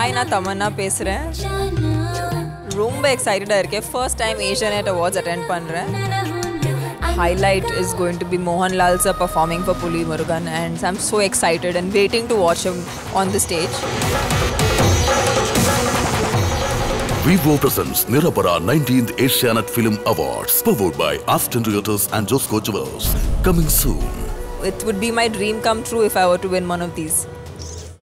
Hi, நான் தமன்னா பேசுறேன். ரொம்ப எக்ஸைட்டடா இருக்கேன். First time Asianet Awards attend பண்றேன். Highlight is going to be Mohanlal sir performing for Puli Murugan, and I'm so excited and waiting to watch him on the stage. Vivo presents Nirapara 19th Asianet Film Awards, powered by Aston Realtors and Josco Jewels. Coming soon. It would be my dream come true if I were to win one of these.